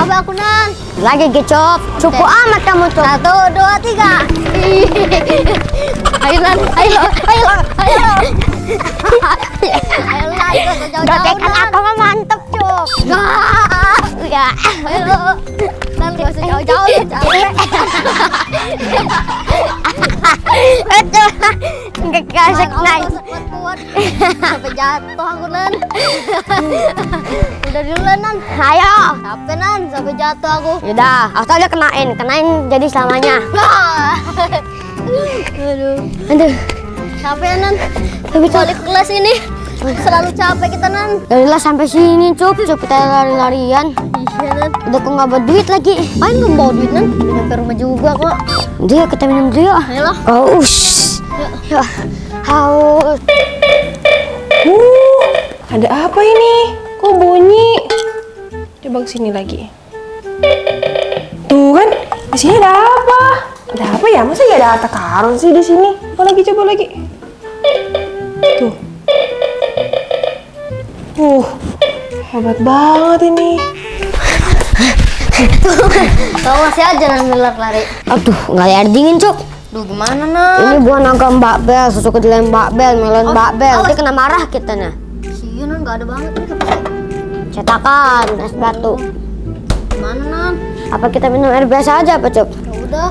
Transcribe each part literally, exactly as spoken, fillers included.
cabai aku, Nan. Lagi Gicop. Cukup amat kamu, Cop. Satu, dua, tiga. Ayo, Nan. Ayo, ayo, ayo. Ayo, Nan. Dotekan aku mah mantep, Cop. Ya. Ayo. Nan, gak usah jauh-jauh. Capek. Itu nggak kasih naik. Kuat-kuat. Sampai jatuh aku, Nan. Udah dulu, Nan. Ayo. Capek, Nan. Sampai jatuh aku. Yaudah, asal aja kenain, kenain jadi selamanya. Aduh. Aduh, Capek, Nan. tapi Cop. Balik kelas ini. Selalu capek kita, Nan. Darilah sampai sini, Cop. Cop kita lari-larian. Iya, Nan. Udah kok nggak bawa duit lagi. Main nggak bawa duit, Nan? Sampai rumah juga kok. Dia kita minum dulu ya. Ayolah. Oh, ush. Ya, haus. Uh, ada apa ini? Kok bunyi? Coba ke sini lagi. Tuh kan, di sini ada apa? Ada apa ya? Masa nggak ada harta karun sih di sini? Coba lagi, coba lagi. Tuh. Uh, hebat banget ini. Tahu masih aja, Nan, lari. Aduh, nggak ada air dingin, Cok. Duh, gimana, Nan? Ini buah naga Mbak Bel, susu kedelai Mbak Bel, melon Oh, Mbak Bel. awas. Dia kena marah kitanya. Iya, Nan, nggak ada banget nih. Apa sih? Cetakan, es batu. Gimana, Nan? Apa kita minum air biasa aja, apa, Cok? Ya udah.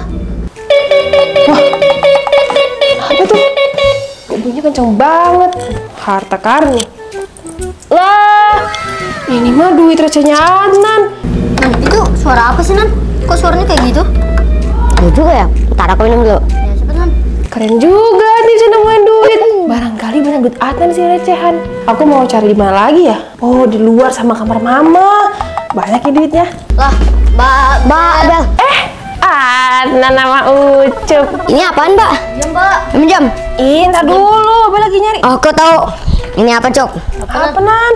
Apa tuh? Kok bunyinya kenceng banget? Harta karun. Lah, ini mah duit recehnya Adnan. Nan, itu suara apa sih, Nan? Kok suaranya kayak gitu? Ya juga ya. Ntar aku minum dulu. Ya, cepet, Nan. Keren juga nih bisa nemuin duit. Barangkali benar duit Adnan sih recehan. Aku mau cari di mana lagi ya? Oh, di luar sama kamar mama. Banyak ya duitnya. Lah, Mbak Mbak Bel. Eh, Adnan nama Ucup. Ini apaan, Mbak? Iya, Mbak. Minjem. Ih, ntar dulu. Apa lagi nyari? Oh, aku tahu. Ini apa, Cok? Apa, Nan?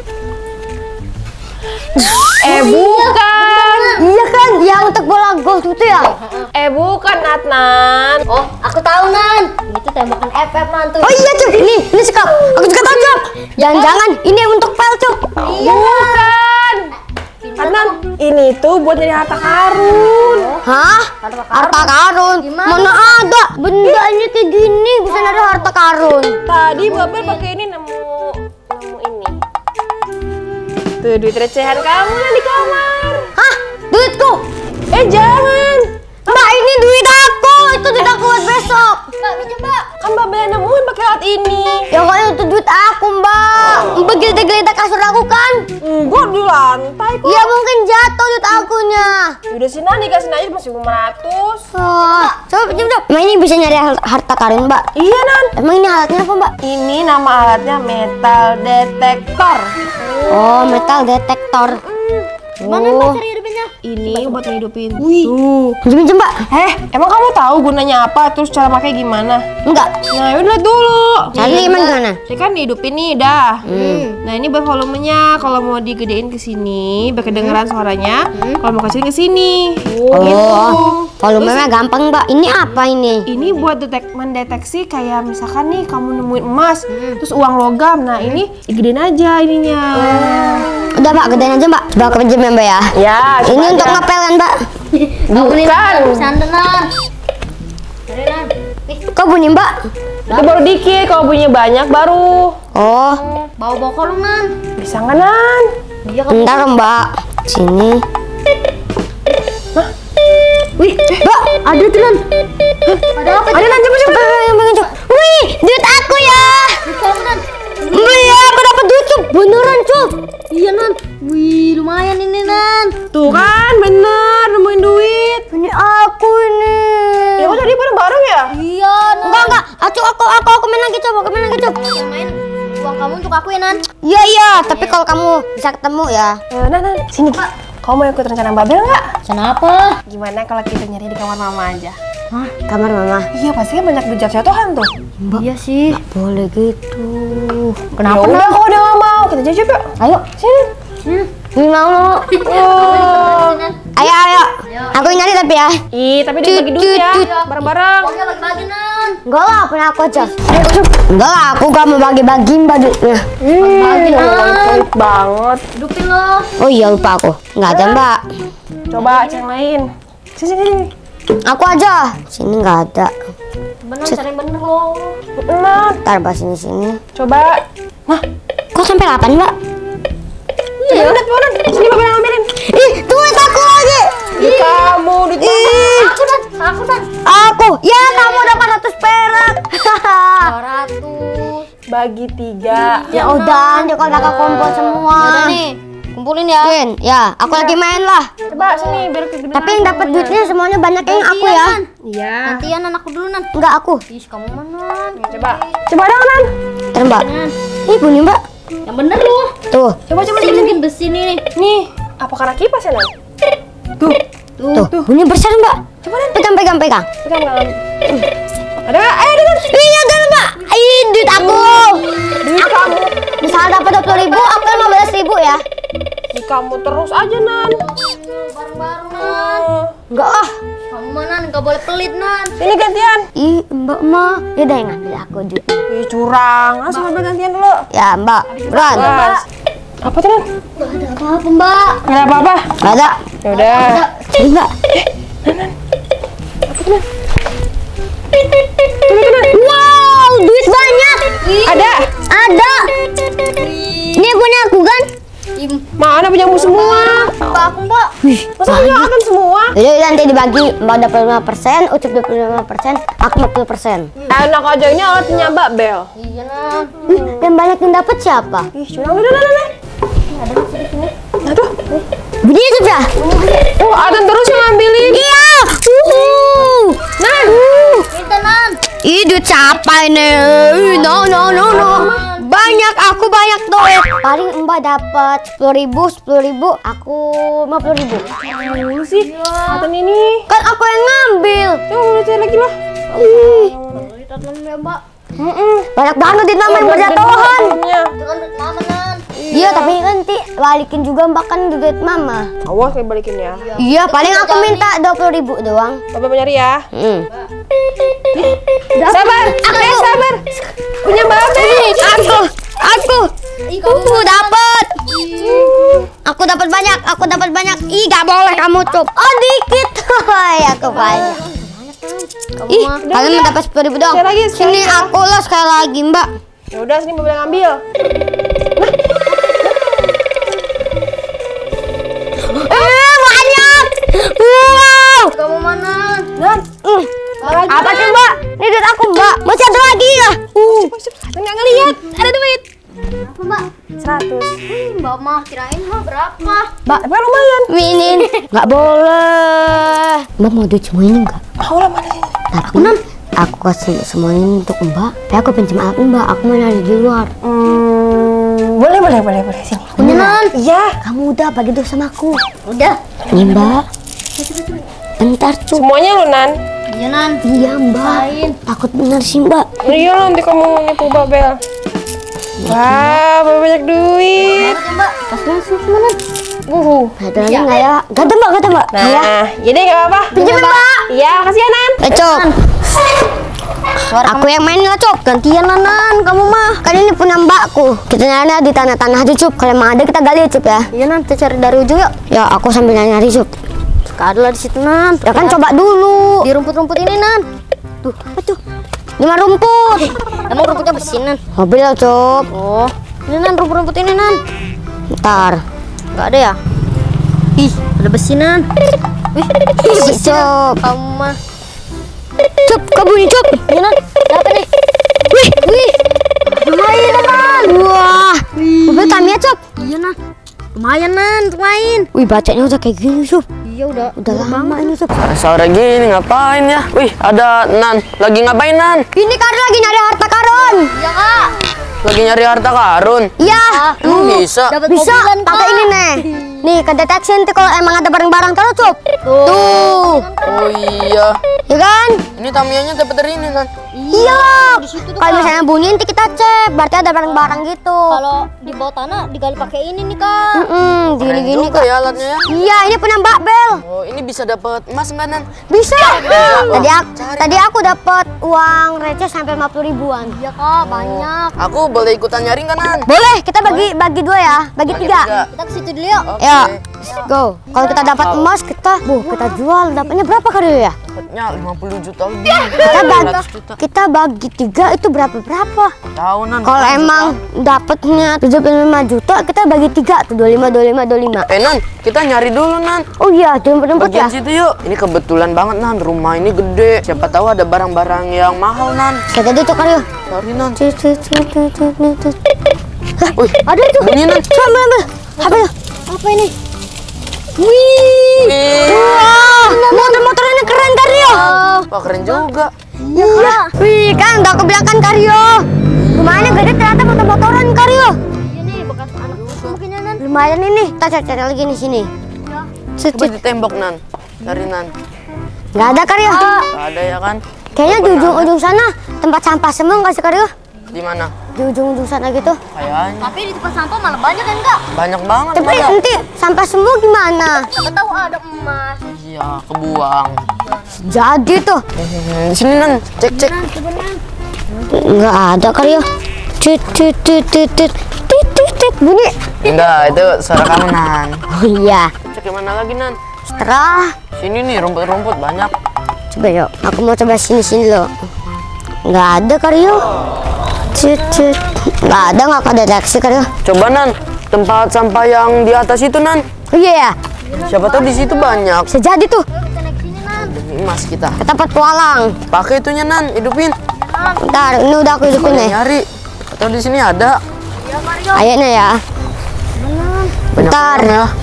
Eh, bukan. Iya kan, yang untuk bola golf itu ya? Eh, bukan, Adnan. Oh, aku tahu, Nan. Itu tembakan F F, Nan, tuh. Oh iya, Cok. Ini, ini sekap. Aku juga tahu, Cok. Jangan-jangan ini untuk pel, Cok. Iya, Bukan. Adnan, ini tuh buat nyari harta karun. Hah? Harta karun? Gimana? Mana ada? Bendanya kayak gini bisa nyari harta karun. Tadi Babel pakai ini nemu nemu ini. Tuh duit recehan kamu yang di kamar. Hah? Duitku? Eh jangan. Mbak, ini duit aku. Itu duit aku buat besok. Mbak, minjem, Mbak. Kan Babel yang nemuin pakai alat ini. Ya kan itu duit aku, Mbak. Mbak geledah-geledah kasur aku kan? Enggak di lantai kok. Ya mungkin jatuh duit akunya. Udah sini nih kasih aja masih lima ratus. Oh, coba coba coba. Emang ini bisa nyari har- harta karun, Mbak? Iya Nan. Emang ini alatnya apa, Mbak? Ini nama alatnya metal detektor. Oh, metal detektor. Mana, Mbak, cari hidupinnya? Ini buat ngehidupin. Wih. Tuh. Minjem, Mbak. Eh, emang kamu tahu gunanya apa? Terus cara pakai gimana? Enggak. Nah, udah dulu. Cari emang gimana? Saya kan dihidupin nih, dah. Nah, ini buat volumenya. Kalau mau digedein ke sini, biar kedengeran suaranya. Kalau mau kecilin ke sini. Oh, volumenya gampang, Mbak. Ini apa ini? Ini buat detek mendeteksi kayak misalkan nih kamu nemuin emas, terus uang logam. Nah, ini digedein aja ininya. Udah, Mbak, gedein aja, Mbak. Coba aku pinjem ya, Mbak ya. Ya, Ini untuk ngepel kan, Mbak? bukan. Santai, Nan. Cari, Nan. Ih, Kok bunyi, Mbak? Itu baru dikit, kalau bunyinya banyak baru. Oh, bawa-bawa kolong, Nan. Bisa nggak, Nan? Iya, kan. bentar, Mbak. Sini. Wih, Mbak, ada tuh, Nan. Ada apa? Ada Nan, coba coba. Wih, duit aku ya. Duit kamu, Nan. Iya, aku dapat duit, Cuk. Beneran, Cuk. Iya, Nan. Wih, lumayan ini, Nan. Tuh kan, bener nemuin duit. Ini aku ini. Ya udah tadi bareng-bareng ya? Iya, Nan. Enggak, enggak. Aku, aku, aku, aku main lagi, coba. Aku main lagi, Cuk. Yang main uang kamu untuk aku ya, Nan. Iya, iya. Tapi kalau kamu bisa ketemu ya. Eh, Nan, Nan, sini. Kamu mau ikut rencana Babel nggak? Kenapa? Gimana kalau kita nyari di kamar mama aja? Hah? Kamar mama. Iya, pasti kan banyak duit jatuhan tuh. Iya sih. Boleh gitu. Kenapa? Ya udah, kalau udah nggak mau, kita jajak yuk. Ayo. Sini. Ini mau. Oh. Ayo, ayo. Aku nyari tapi ya. Ih, tapi dibagi duit ya, bareng-bareng. Pokoknya bagi-bagi, Nan. Nan. Enggak lah, punya aku aja. Enggak lah, aku gak mau bagi-bagi mbak duitnya. Bagi pelit banget. Hidupin lo. Oh iya lupa aku. Enggak ada mbak. Coba yang lain. Sini sini. sini. Aku aja. Sini nggak ada. Bener, cari yang bener lo. Nah, Ntar mbak sini sini. coba. Nah, Kok sampai delapan mbak? coba lihat bulan. Sini Bapak yang ambilin. Ih, duit aku lagi. Di kamu, di Ih, Aku Dan, aku Dan. aku. Ya kamu dapat seratus perak. dua ratus. Bagi tiga. Ya udah, nanti kalau kakak kumpul semua. Udah nih, kumpulin ya. Win, ya aku lagi main lah. Coba sini biar kegedean. Tapi yang dapat duitnya semuanya banyak yang aku ya. Iya. Nanti ya Nan, aku dulu Nan. Enggak aku. Ih, kamu mana? Coba. Coba dong, Nan. Ntar mbak. Nan. Ih bunyi mbak. Yang bener lo. Tuh, Coba coba Ini sini. mungkin besi nih. Nih, apa karena kipas ya, Nan? Tuh. tuh, bunyi besar mbak. Coba Nan. Pegang, pegang, pegang. Pegang pegang. Ada nggak? Eh, ada Nan. Iya ada mbak. Ih duit aku. Duit kamu. Misal dapat dua puluh ribu, aku lima belas ribu ya. Di kamu terus aja, Nan. Bareng-bareng Nan. Oh. Enggak ah. Kamu mana? Nggak boleh pelit Nan. Sini gantian. Ih mbak mah. Yaudah yang ngambil aku duit. Ih, curang. Langsung ambil gantian dulu. Ya mbak. Beran. Bas. Apa tuh, Nan? Gak ada apa-apa Mbak. Nggak ada apa-apa. Gak ada. Ya udah. Ini mbak. Wow, duit banyak. Ada. Ada. Ini punya aku kan? Mana punyamu semua? Mbak aku Mbak. Wih, Masa punya akan semua? jadi nanti dibagi, mbak dapat lima persen, ucup dua puluh lima persen, aku lima puluh persen. Enak aja, ini alatnya Mbak Bel. Iya Nan. Wih, yang banyak yang dapat siapa? Ih, curang. Udah, udah, udah. Aduh. Bunyi itu ya? Oh, Aden terus yang ngambilin. Iya. Uhuh. Nan. Minta Nan. Ih, duit siapa ini? Ih, No, no, no, no. Banyak, aku banyak duit. Paling mbak dapat sepuluh ribu, sepuluh ribu, aku lima puluh ribu. Dulu sih. Aden ini. Kan aku yang ngambil. Coba boleh cari lagi lah. Ih, Kita Nan ya Mbak. Mm-mm. banyak banget di nama yang berjatuhan. Sebelumnya. Itu kan duit mama Nan. Iya, tapi nanti balikin juga mbak kan duit mama. Awas kayak balikin ya. Iya, paling aku minta dua puluh ribu doang. Bapak nyari ya. Hmm. Sabar. Aku sabar. Punya Mbak Bel. Aku, aku, Ih, kamu aku dapat. Aku dapat banyak, aku dapat banyak. Ih, gak boleh kamu cup. Oh dikit. Ya aku banyak. Ih, mah. kalian mendapat sepuluh ribu dong. Sekali lagi, sekali Sini lagi. aku lo sekali lagi mbak. Ya udah sini Bapak yang ngambil. Eh banyak. Wow. Kamu mana? Nan. Hmm. Lagi. Apa sih mbak? Ini duit aku mbak. Masih ada lagi ya? Uh. Nggak ngelihat. Ada duit. Apa Mbak? Seratus. Ih, Mbak mah kirain mah berapa? Mbak, Tapi lumayan. minin. Nggak boleh. Mbak mau duit semua ini nggak? Mau lah mana sih? Tapi aku kasih semua ini untuk mbak. Tapi aku pinjam aku mbak. Aku mau nyari di luar. Hmm, boleh boleh boleh boleh sini. Punya Nan. Iya. Kamu udah bagi dulu sama aku. Udah. Nih mbak. Bentar cu. Semuanya lu Nan. Iya Nan. Iya mbak. Takut bener sih mbak. Iya nanti kamu nipu Mbak Bel. Wah, banyak duit. Mbak. Kasih langsung semua Nan. Uhuh. Ada lagi nggak ya? Gak ada mbak, gak ada mbak. Kayak. Nah, jadi nggak apa-apa. Pinjam mbak. Iya, makasih ya Nan. Eh Cok. Aku yang main lah Cok. Gantian Nan, kamu mah. Kan ini punya mbakku. Kita nyari di tanah-tanah aja Cuk. Kalau emang ada kita gali Cuk ya. Iya Nan, kita cari dari ujung yuk. Ya aku sambil nyari Cuk. Gak ada lah di situ Nan. Ya kan coba dulu. Di rumput-rumput ini Nan. Tuh, apa tuh? Lima rumput. Emang rumputnya besi Nan? Mobil lah Cuk. Oh. Ini Nan rumput-rumput ini Nan. Ntar. Enggak ada ya? Ih, ada besi Nan. Wih, Si Cuk. kamu mah. Cuk, kabur Cuk. Iya Nan. Dapat nih. Wih, wih. Lumayan Nan. Wah. Mobil kami ya Cuk. Iya Nan. Lumayan Nan, lumayan. Wih, bacanya udah kayak gini Cuk. Iya udah. Udah lama ini Cuk. Sore gini ngapain ya? Wih, ada Nan. Lagi ngapain Nan? Ini Kak lagi nyari harta karun. Iya Kak. Lagi nyari harta karun. Iya. Emang bisa? Dapat Bisa. mobilan, Kak. Pakai ini nih. Nih kedeteksi nanti kalau emang ada barang-barang terus, Cup. Tuh. Oh iya. Ya kan? Ini Tamiya-nya dapat dari ini, Nan. Iya. Kalau misalnya bunyi nanti kita cek, berarti ada barang-barang gitu. Kalau di bawah tanah digali pakai ini nih kak. Mm-mm, Keren gini-gini juga kok. ya alatnya ya. Iya, ini punya Mbak Bel. Oh, ini bisa dapat emas enggak, Nan? Bisa. Tadi aku, Cari, tadi aku dapat uang receh sampai lima puluh ribuan. Iya kak, banyak. Aku boleh ikutan nyari nggak, Nan? Boleh, kita bagi bagi dua ya, bagi Bagi tiga. tiga. Kita ke situ dulu yuk. Oke. Ya, go. Kalau kita dapat emas, kita, bu, kita jual. Dapatnya berapa kali ya? Dapatnya lima puluh juta lebih. Kita bagi, seratus juta. kita bagi tiga itu berapa berapa? Tahu, Nan. Kalau emang dapatnya tujuh puluh lima juta, kita bagi tiga tuh dua puluh lima, dua puluh lima, dua puluh lima. Eh, Nan, kita nyari dulu, Nan. Oh iya, jemput-jemput ya. Bagian situ yuk. Ini kebetulan banget, Nan. Rumah ini gede. Siapa tahu ada barang-barang yang mahal, Nan. Kita tuh cokar yuk. Cari, Nan. Cut, cut, cut, cut, cut, cut. Hah, Wih, ada itu. bunyi, Nan. Coba ambil, ambil. Apa itu? Apa ini? Wih. Wih. Wah, motor-motor ini keren Karyo. Wah, keren juga. Iya. Wih, kan udah aku bilang kan Karyo. Rumahnya gede ternyata motor-motoran Karyo. Ini bekas anak mungkin ya Nan. Lumayan ini. Kita cari-cari lagi di sini. Cut, Coba cut. di tembok, Nan. Cari, Nan. Nggak ada Karyo. Nggak ada ya kan? Kayaknya di ujung-ujung sana tempat sampah semua nggak sih Karyo? Di mana? Di ujung-ujung sana gitu. Kayaknya Tapi di tempat sampah malah banyak kan kak? banyak banget. Tapi malah. nanti sampah semua gimana? Siapa tahu ada emas. Iya, kebuang. Jadi tuh Hmm, di sini, Nan. Cek, cek. nggak ada Karyo. Tit tit tit tit tit tit tit tit bunyi. Enggak, itu suara kamu, Nan. Oh iya. Cek yang mana lagi, Nan? Setelah Sini nih, rumput-rumput banyak. coba yuk. Aku mau coba sini-sini loh. Nggak ada Karyo. Tit tit. Nggak ada, nggak ada deteksi Karyo. Coba, Nan. Tempat sampah yang di atas itu, Nan. Oh iya ya. Siapa tahu di situ banyak. Bisa jadi tuh. Kita naik sini Nan. Demi emas kita. Kita petualang. Pakai itunya, Nan. Hidupin. Bentar, ini udah aku hidupin Boleh nih. nyari. Atau di sini ada. Ayo ya. Banyak Bentar. orang ya.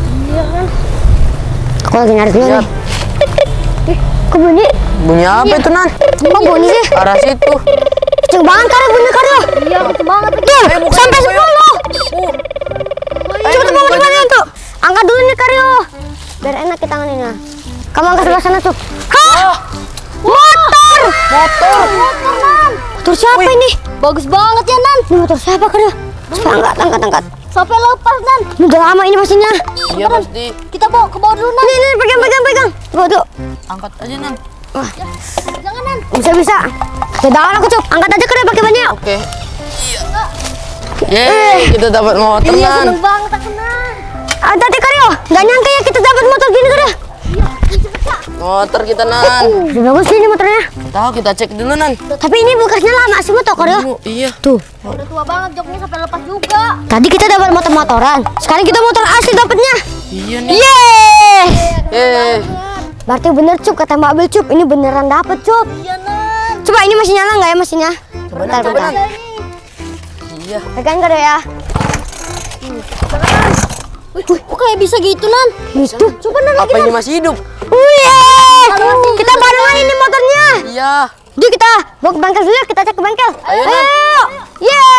Aku lagi nyari dulu Lihat. nih. Eh, kok bunyi? Bunyi apa itu, Nan? Kok bunyi sih? Arah situ. Kenceng banget Karyo, bunyi Karyo. Iya kenceng banget. Tuh, Eh, bukan, sampai bukan. sepuluh. Ayo, Coba Nan, coba buka coba aja. tuh. Angkat dulu nih Karyo. Biar enak kita tangannya. Kamu angkat sebelah sana tuh. Hah? Motor. Motor. Motor siapa ini? Bagus banget ya Nan. Ini motor siapa Karyo? Coba angkat, angkat, angkat. Sampai lepas Nan. Ini udah lama ini mesinnya. Iya, pasti. Kita bawa ke bawah dulu Nan. Nih, nih, pegang, pegang, pegang. Coba dulu. Angkat aja, Nan. Jangan Nan. Bisa, bisa. Kedawan aku Cup. Angkat aja Karyo pakai banyak. Oke. Iya. Yeay, kita dapat motor, Iya Nan. seneng banget aku Nan. Ah, tadi Karyo. Nggak nyangka ya kita dapat motor gini Karyo. Motor kita, Nan. Udah bagus sih ini motornya. Tahu, kita cek dulu, Nan. Tapi ini bekasnya lama sih motor Karyo. Oh, iya. Tuh. Udah tua banget joknya sampai lepas juga. Tadi kita dapat motor-motoran. Sekarang kita motor asli dapatnya. Iya nih. Yeay! Eh, Berarti bener Cup kata Mbak Bel Cup. Ini beneran dapet Cup. Iya Nan. Coba ini masih nyala nggak ya mesinnya? coba, Bentar, Nan, coba, bentar. Nan. Iya. Pegang Karyo ya. Wih, kok kayak bisa gitu Nan? Itu. Coba Nan lagi Apa ini Nan. masih hidup? Wih! Kita barengan ini motornya. Iya. Yuk kita bawa ke bengkel dulu. Kita cek ke bengkel. Ayo, Nan. Yeay!